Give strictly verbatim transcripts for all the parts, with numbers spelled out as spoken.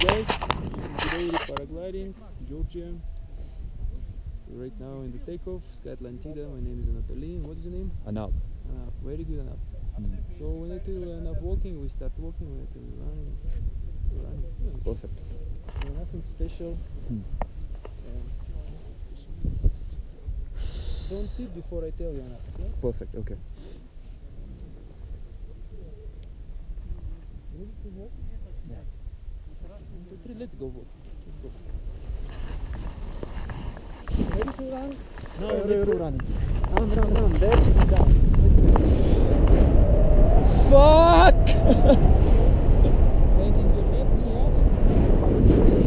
guys, today we're paragliding, Georgia. We're right now in the takeoff, Sky Atlantida. My name is Anatoly. What is your name? Anab. Anab. Very good, Anab. Mm. So we need to end up walking, we start walking, we need to run. run. Yes. Perfect. Yeah, nothing special. Mm. Yeah, nothing special. Don't sit before I tell you, Anab. Okay? Perfect, okay. Ready to walk? Yeah. One, two, three, let's go walk. Let's go. Ready to run? No, Uh, let's go uh, running. Run, run, run. There, down. Fuck! Bending your head, knee up.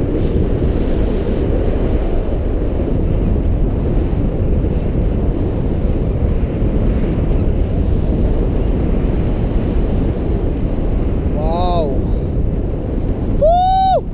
Wow! Woo!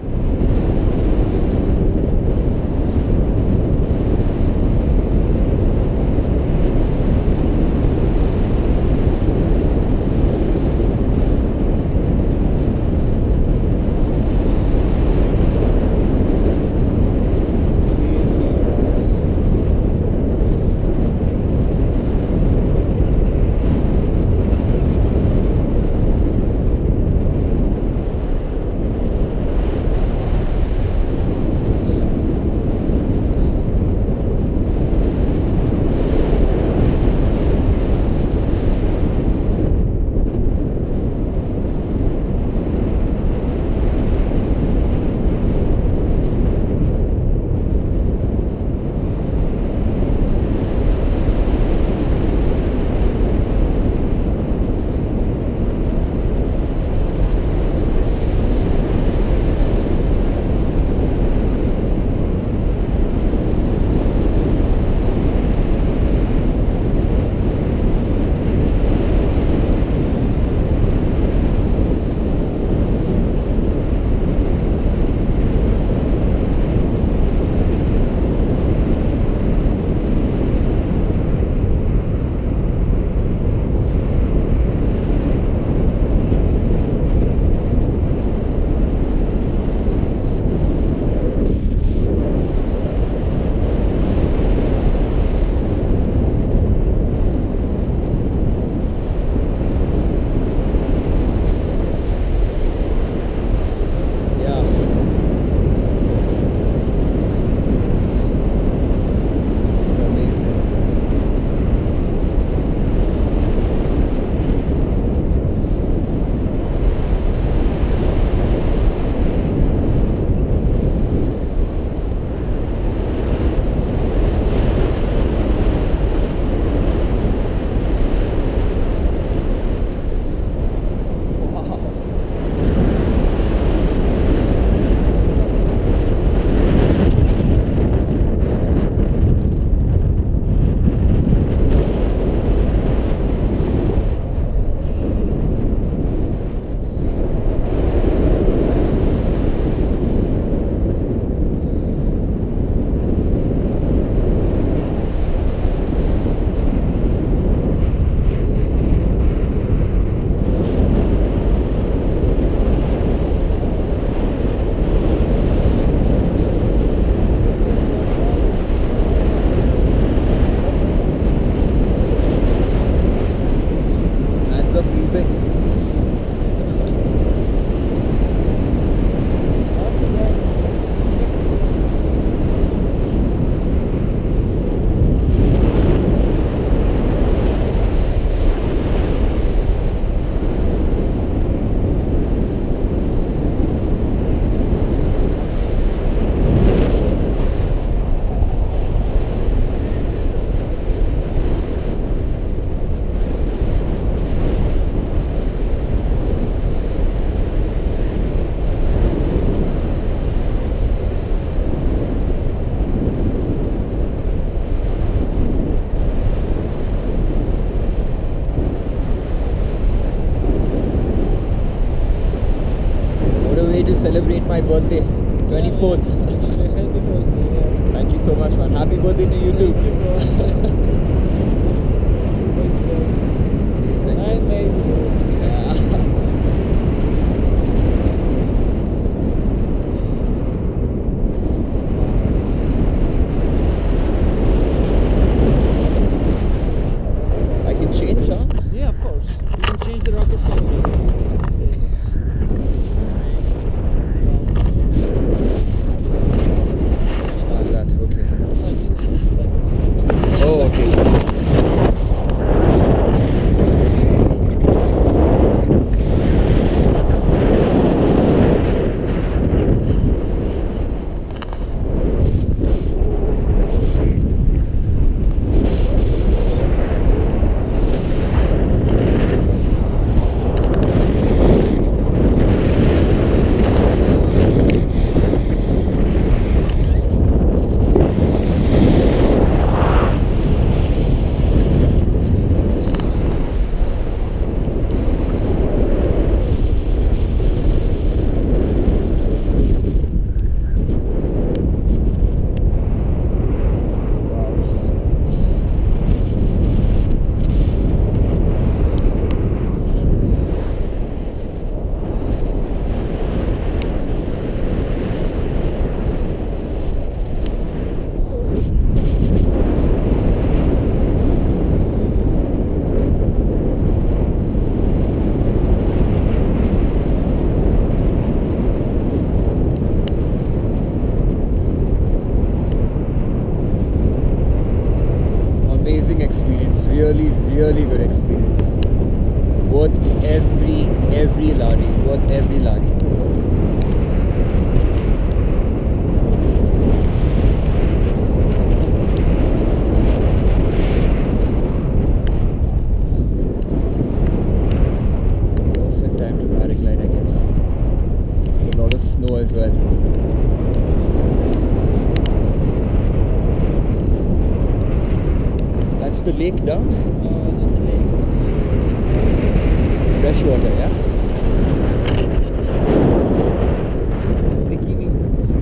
Celebrate my birthday, twenty-fourth. Thank you so much, man. Happy birthday to you too. nine May. Yeah. Ah, that, okay. Oh, okay. Amazing experience, really, really good experience. Worth every, every lari, worth every lari. Perfect time to paraglide, I guess. A lot of snow as well. That's the lake down? Uh, not the lake. Fresh water, yeah? It's the beginning.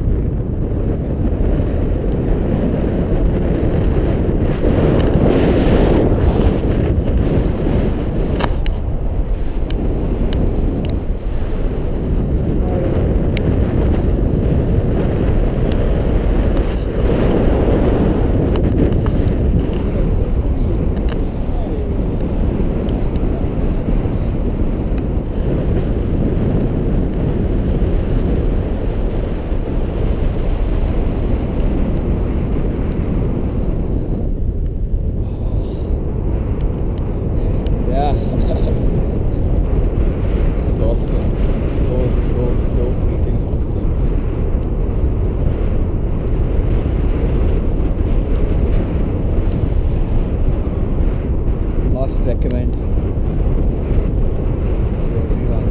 Yeah. This is awesome. This is so, so, so freaking awesome. Must recommend to everyone.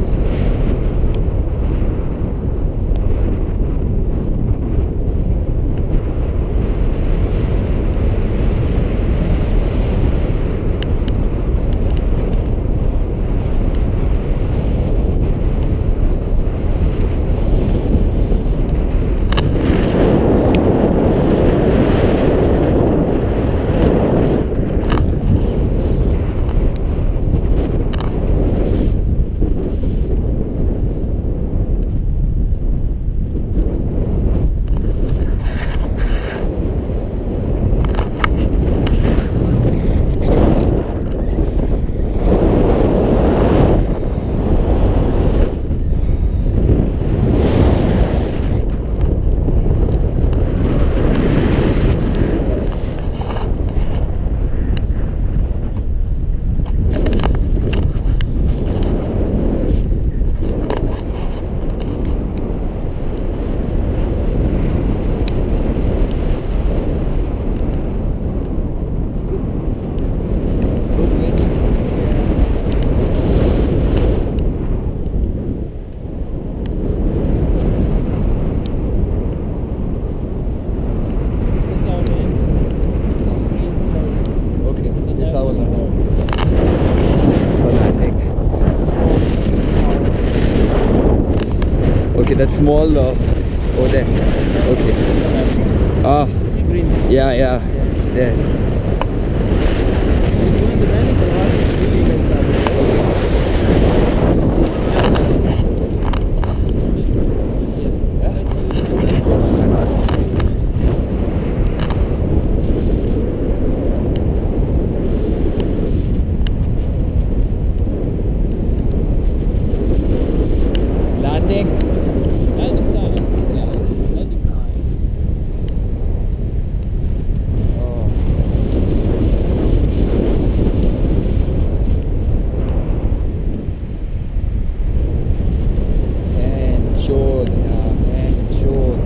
Okay, that's small uh, over there. Okay. Ah, See green? yeah, yeah. There. During the landing, the last really gets out. landing. Landing time. Yes, landing time. Oh. And short, yeah, and short.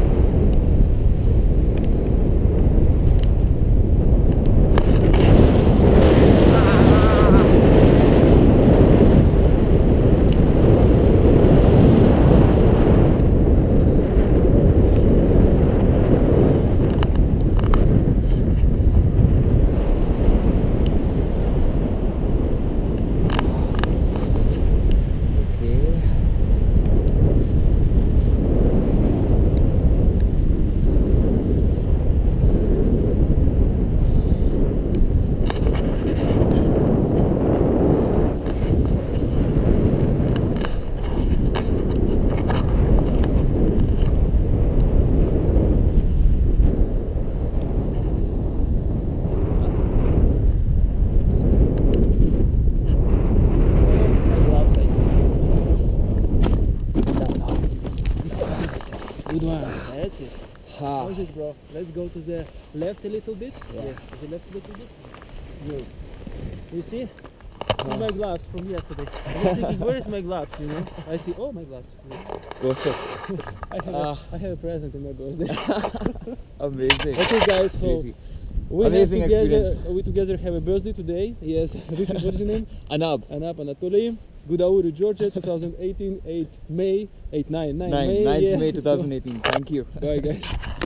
Good one. That's it. Ha. How's it, bro? Let's go to the left a little bit. Yeah. Yes, to the left a little bit. Good. You see? Uh. My gloves from yesterday. I was thinking, where is my gloves? You know? I see. Oh, my gloves. Perfect. I have, Uh. a, I have a present on my birthday. Amazing. Okay, guys. So Crazy. we Amazing have together, experience. We together have a birthday today. Yes. This is, what is your name? Anab. Anap Anatoly. Gudauri, Georgia, twenty eighteen, eighth May, eighth, nine, nine May. May. ninth Yeah. May twenty eighteen. Thank you. So, bye, guys.